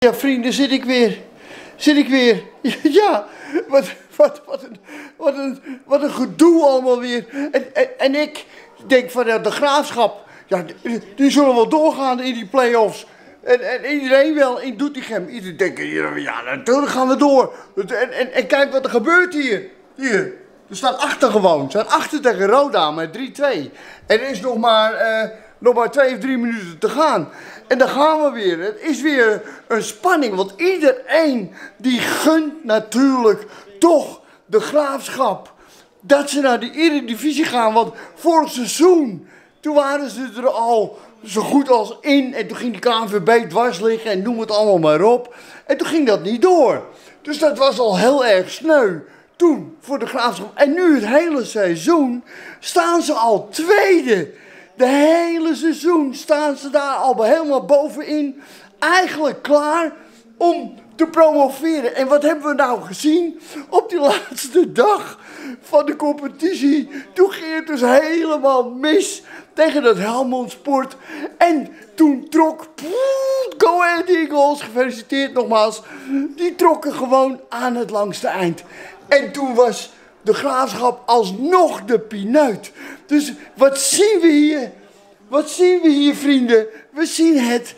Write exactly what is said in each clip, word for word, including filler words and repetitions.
Ja, vrienden, zit ik weer. Zit ik weer. Ja, wat, wat, wat, een, wat, een, wat een gedoe allemaal weer. En, en, en ik denk van ja, de Graafschap, ja, die, die zullen wel doorgaan in die play-offs. En, en iedereen wel in Doetinchem. Iedereen denkt, ja, natuurlijk gaan we door. En, en, en kijk wat er gebeurt hier. Hier. Er staat achter gewoon. Er staat achter tegen Roda met drie twee. En er is nog maar, uh, nog maar twee of drie minuten te gaan. En dan gaan we weer. Het is weer een spanning. Want iedereen die gunt natuurlijk toch de Graafschap. Dat ze naar de Eredivisie gaan. Want vorig seizoen, toen waren ze er al zo goed als in. En toen ging de K N V B dwars liggen en noem het allemaal maar op. En toen ging dat niet door. Dus dat was al heel erg sneu. Toen voor de Graafschap. En nu het hele seizoen staan ze al tweede. De hele seizoen staan ze daar al helemaal bovenin. Eigenlijk klaar om te promoveren. En wat hebben we nou gezien op die laatste dag van de competitie? Toen ging het dus helemaal mis tegen dat Helmond Sport. En toen trok pff, Go Ahead Eagles, gefeliciteerd nogmaals, die trokken gewoon aan het langste eind. En toen was de Graafschap alsnog de pineut. Dus wat zien we hier? Wat zien we hier, vrienden? We zien het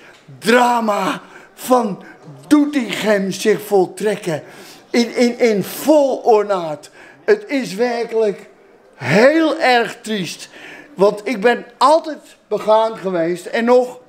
drama van Doetinchem zich voltrekken. In, in, in vol ornaat. Het is werkelijk heel erg triest. Want ik ben altijd begaan geweest en nog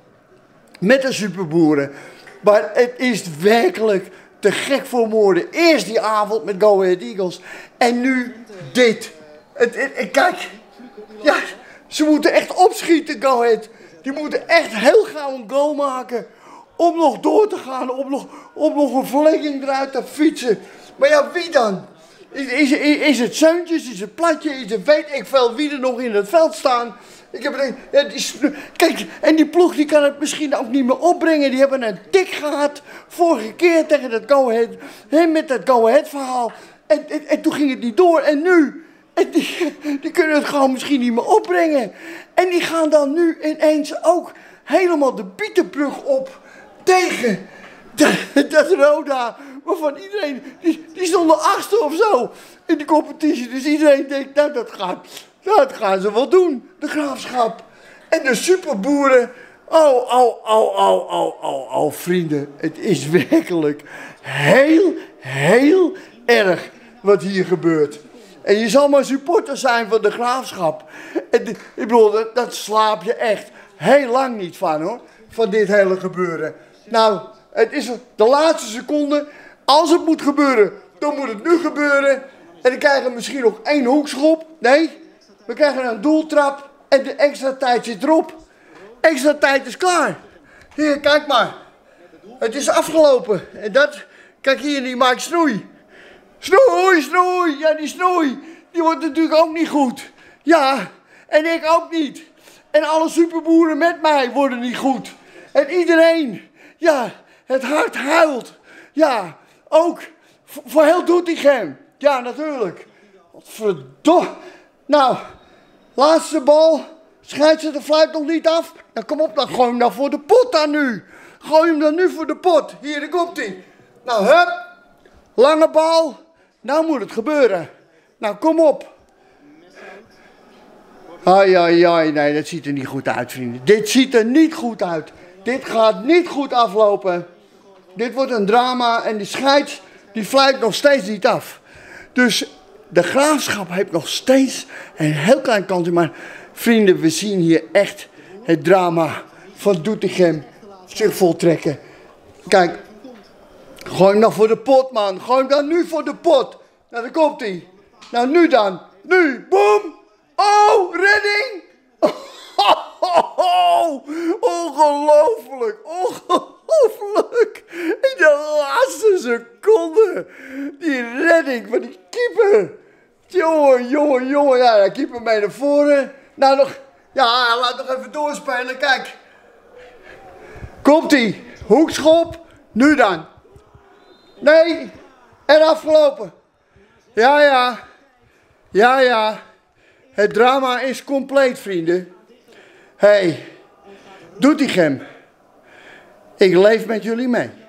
met de superboeren. Maar het is werkelijk te gek voor woorden. Eerst die avond met Go Ahead Eagles. En nu dit. Het, het, het, kijk. Ja, ze moeten echt opschieten, Go Ahead. Die moeten echt heel gauw een goal maken. Om nog door te gaan. Om nog, om nog een verlenging eruit te fietsen. Maar ja, wie dan? Is, is, is het Zeuntjes? Is het Platje? Is het weet ik veel wie er nog in het veld staan? Ik heb het, ja, die, kijk, en die ploeg die kan het misschien ook niet meer opbrengen. Die hebben een tik gehad vorige keer tegen dat Go Ahead, hè, met dat Go Ahead verhaal. En, en, en toen ging het niet door. En nu? En die, die kunnen het gewoon misschien niet meer opbrengen. En die gaan dan nu ineens ook helemaal de Bietenbrug op tegen dat, dat Roda. Waarvan iedereen, die, die stonden achtste of zo in de competitie. Dus iedereen denkt, nou dat gaat, dat gaan ze wel doen, de Graafschap. En de superboeren, oh, oh, oh, oh, oh, oh, oh, vrienden. Het is werkelijk heel, heel erg wat hier gebeurt. En je zal maar supporter zijn van de Graafschap. En de, ik bedoel, dat, dat slaap je echt heel lang niet van hoor, van dit hele gebeuren. Nou, het is de laatste seconde. Als het moet gebeuren, dan moet het nu gebeuren. En dan krijgen we misschien nog één hoekschop. Nee, we krijgen een doeltrap en de extra tijd zit erop. Extra tijd is klaar. Hier, kijk maar. Het is afgelopen. En dat, kijk hier, die maakt snoei. Snoei, snoei. Ja, die snoei, die wordt natuurlijk ook niet goed. Ja, en ik ook niet. En alle superboeren met mij worden niet goed. En iedereen, ja, het hart huilt. Ja, ook voor heel Doetinchem. Ja, natuurlijk. Wat verdomme. Nou, laatste bal. Scheidsrechter fluit nog niet af. Dan kom op, dan gooi hem dan voor de pot dan nu. Gooi hem dan nu voor de pot. Hier, daar komt hij. Nou, hup. Lange bal. Nou moet het gebeuren. Nou, kom op. Ai, ai, ai. Nee, dat ziet er niet goed uit, vrienden. Dit ziet er niet goed uit. Dit gaat niet goed aflopen. Dit wordt een drama en die scheids, die fluit nog steeds niet af. Dus de Graafschap heeft nog steeds een heel klein kansje. Maar vrienden, we zien hier echt het drama van Doetinchem zich voltrekken. Kijk, gooi hem nog voor de pot, man. Gooi hem dan nu voor de pot. Nou, daar komt hij. Nou, nu dan. Nu, boom. Oh, redding. Oh, ongelooflijk, ongelooflijk. In de laatste seconde. Die redding van die keeper. Jongen, jongen, jongen. Ja, de keeper mee naar voren. Nou, nog, ja, laat nog even doorspelen. Kijk. Komt-ie. Hoekschop. Nu dan. Nee. En afgelopen. Ja, ja. Ja, ja. Het drama is compleet, vrienden. Hé, hey, Doetinchem, ik leef met jullie mee.